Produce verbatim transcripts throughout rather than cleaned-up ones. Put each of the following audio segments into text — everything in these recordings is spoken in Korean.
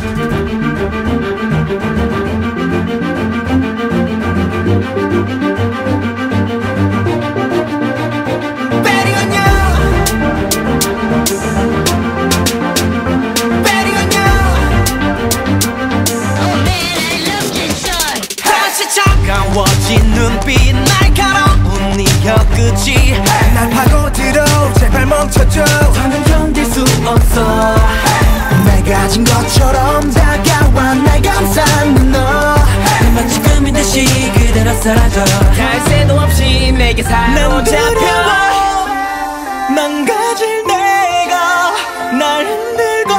눈빛 날카로운 네 혀끝이 날 파고들어 제발 멈춰줘 더는 견딜 수 없어 날 가진 것처럼 다가와 날 감싸는 너 마치 꿈인 듯이 그대로 사라져 갈 새도 없이 내게 사로잡혀 망가질 내가 날 흔들고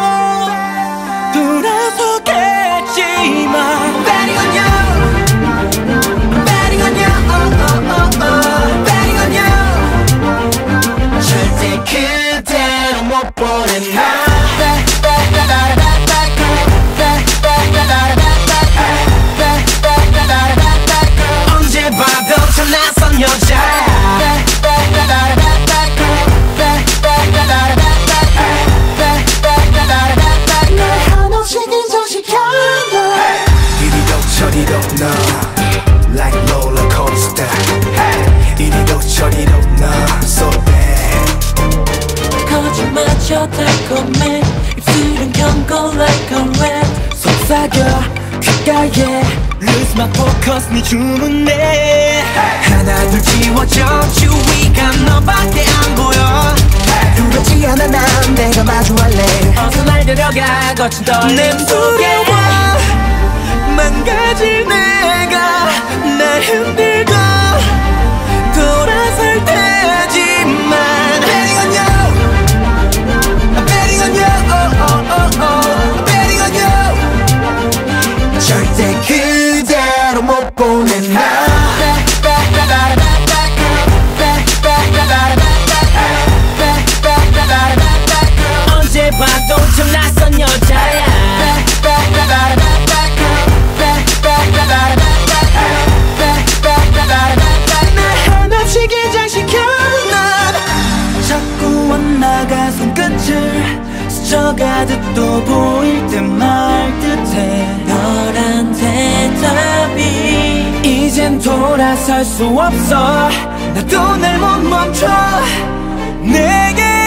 돌아서겠지만 Betting on you 그대로 못 보낸 나 언제 봐도 참 낯선 여자 날 한없이 긴장시켜 이리도 저리도 너 Like roller coaster 이리도 저리도 너 So bad 거짓마저 달콤해 입술은 경고 like a rat 속삭여 귓가에 Lose my focus 네 주문에 하나 둘 지워져 주위가 너밖에 안 보여 두렵지 않아 난 내가 마주할래 어서 날 데려가 거친 떨림 속에 망가질 내가 날 흔들고 돌아설 테지만 Betting on you Betting on you oh, oh, oh, oh. Betting on you 절대 그대로 못 보낸 나 언제 봐도 참 낯선 여자야 날 한없이 긴장시켜 난 자꾸 원나가 손끝을 스쳐가듯 또 보일 듯 말 듯해 너란 대답이 이젠 돌아설 수 없어 나도 날 못 멈춰 내게